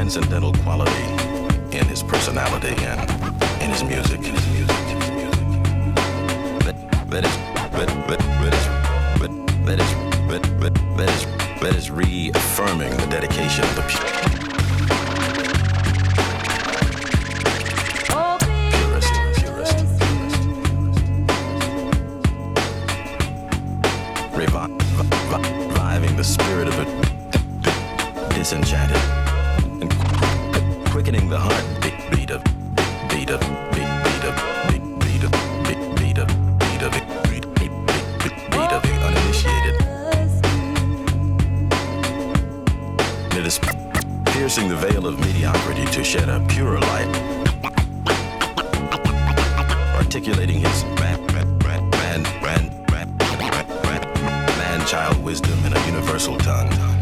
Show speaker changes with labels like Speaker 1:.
Speaker 1: transcendental quality in his personality and in his music. That is reaffirming the dedication of the reviving the spirit of the disenchanted and quickening the heartbeat of the uninitiated. It is piercing the veil of mediocrity to shed a purer light, articulating his man-child wisdom in a universal tongue.